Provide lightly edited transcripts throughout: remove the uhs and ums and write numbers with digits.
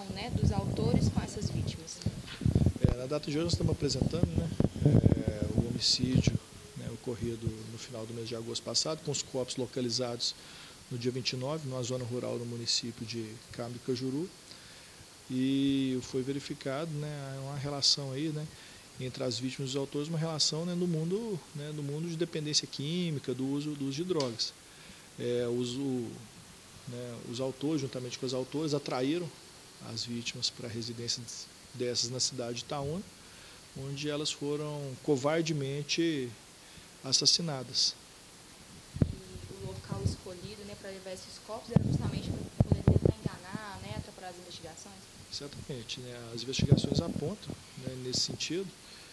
relação, né, dos autores com essas vítimas? Na data de hoje nós estamos apresentando, né, o homicídio, né, ocorrido no final do mês de agosto passado, com os corpos localizados no dia 29, numa zona rural do município de Carmo do Cajuru. E foi verificado, né, uma relação aí, né, entre as vítimas e os autores, uma relação, né, no mundo de dependência química, do uso de drogas. Os autores, juntamente com os autores, atraíram as vítimas para residências dessas na cidade de Itaúna, onde elas foram covardemente assassinadas. E o local escolhido, né, para levar esses corpos era justamente para poder tentar enganar, né, atrapalhar as investigações? Exatamente, né, as investigações apontam, né, nesse sentido,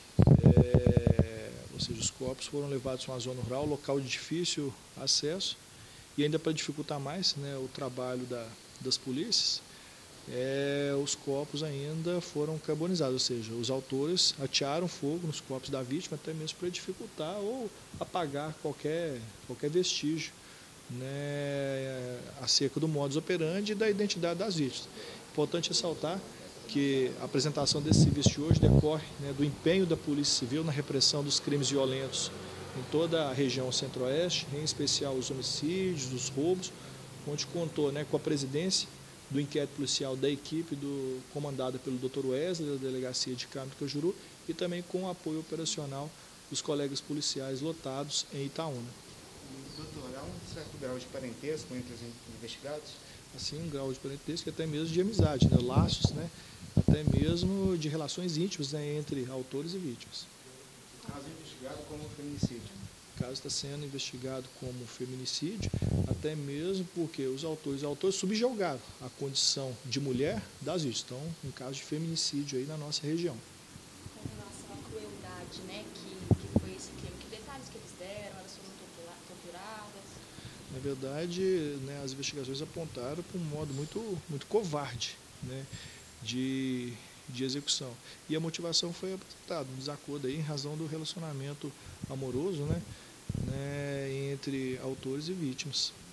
ou seja, os corpos foram levados para uma zona rural, local de difícil acesso, e ainda para dificultar mais, né, o trabalho das polícias, os corpos ainda foram carbonizados, ou seja, os autores atearam fogo nos corpos da vítima, até mesmo para dificultar ou apagar qualquer vestígio, né, acerca do modus operandi e da identidade das vítimas. Importante ressaltar que a apresentação desse serviço de hoje decorre, né, do empenho da Polícia Civil na repressão dos crimes violentos em toda a região centro-oeste, em especial os homicídios, os roubos, onde contou, né, com a presidência do inquérito policial da equipe comandada pelo Dr. Wesley, da Delegacia de Carmo do Cajuru, e também com o apoio operacional dos colegas policiais lotados em Itaúna. Doutor, há um certo grau de parentesco entre os investigados? Assim, um grau de parentesco, até mesmo de amizade, né, laços, né, até mesmo de relações íntimas, né, entre autores e vítimas. O caso é investigado como feminicídio. O caso está sendo investigado como feminicídio, até mesmo porque os autores subjugaram a condição de mulher das vítimas. Então, um caso de feminicídio aí na nossa região. Com relação à crueldade, né, que foi esse crime, que detalhes que eles deram, elas foram torturadas? Na verdade, né, as investigações apontaram para um modo muito covarde, né, de execução. E a motivação foi apresentada, um desacordo aí em razão do relacionamento amoroso, né, entre autores e vítimas.